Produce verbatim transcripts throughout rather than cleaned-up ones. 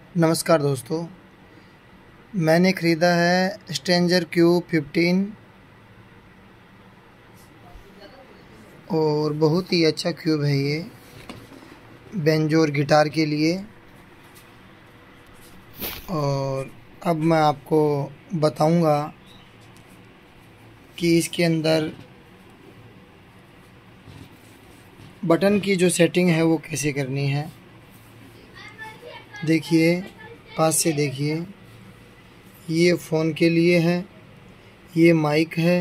नमस्कार दोस्तों, मैंने ख़रीदा है स्ट्रेंजर क्यूब फिफ्टीन और बहुत ही अच्छा क्यूब है ये बेंजो और गिटार के लिए। और अब मैं आपको बताऊंगा कि इसके अंदर बटन की जो सेटिंग है वो कैसे करनी है। देखिए, पास से देखिए, ये फ़ोन के लिए है, ये माइक है,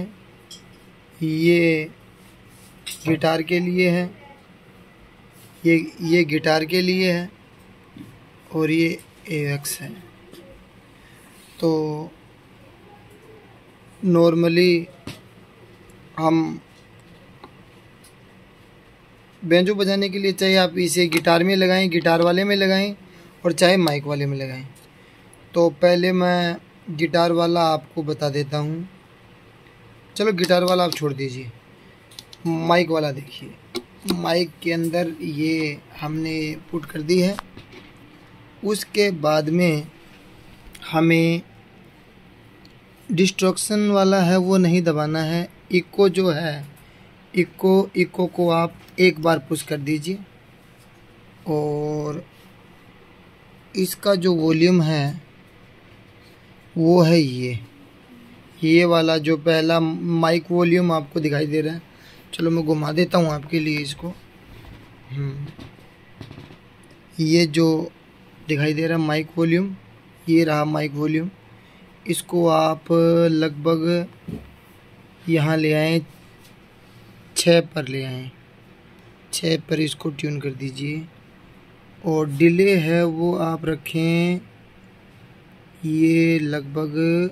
ये गिटार के लिए है, ये ये गिटार के लिए है और ये एवेक्स है। तो नॉर्मली हम बेंजो बजाने के लिए चाहे आप इसे गिटार में लगाएं, गिटार वाले में लगाएं और चाहे माइक वाले में लगाएं। तो पहले मैं गिटार वाला आपको बता देता हूँ। चलो गिटार वाला आप छोड़ दीजिए, माइक वाला देखिए। माइक के अंदर ये हमने पुट कर दी है। उसके बाद में हमें डिस्ट्रक्शन वाला है वो नहीं दबाना है। इको जो है, इको इको को आप एक बार पुश कर दीजिए और इसका जो वॉल्यूम है वो है ये ये वाला जो पहला माइक वॉल्यूम आपको दिखाई दे रहा है। चलो मैं घुमा देता हूँ आपके लिए इसको। ये जो दिखाई दे रहा है माइक वॉल्यूम, ये रहा माइक वॉल्यूम। इसको आप लगभग यहाँ ले आएँ, छः पर ले आएँ, छः पर इसको ट्यून कर दीजिए। और डिले है वो आप रखें ये लगभग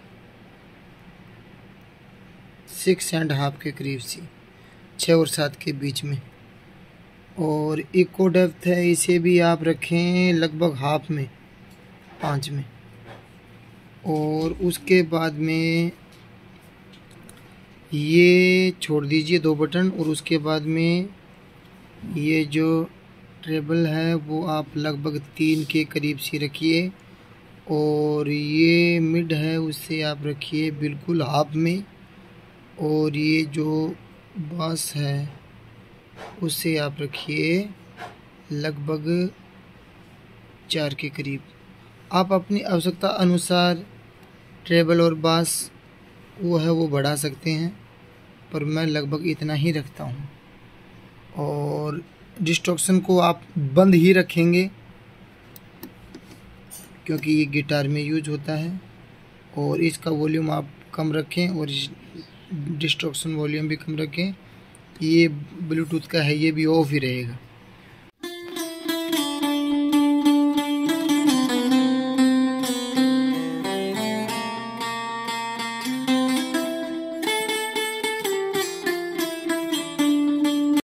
सिक्स एंड हाफ के करीब सी, छः और सात के बीच में। और इको डेप्थ है, इसे भी आप रखें लगभग हाफ में, पाँच में। और उसके बाद में ये छोड़ दीजिए दो बटन। और उसके बाद में ये जो ट्रेबल है वो आप लगभग तीन के करीब सी रखिए। और ये मिड है उसे आप रखिए बिल्कुल हाफ में। और ये जो बास है उसे आप रखिए लगभग चार के करीब। आप अपनी आवश्यकता अनुसार ट्रेबल और बास वो है वो बढ़ा सकते हैं, पर मैं लगभग इतना ही रखता हूँ। और डिस्टॉर्शन को आप बंद ही रखेंगे क्योंकि ये गिटार में यूज होता है। और इसका वॉल्यूम आप कम रखें और डिस्टॉर्शन वॉल्यूम भी कम रखें। ये ब्लूटूथ का है, ये भी ऑफ ही रहेगा।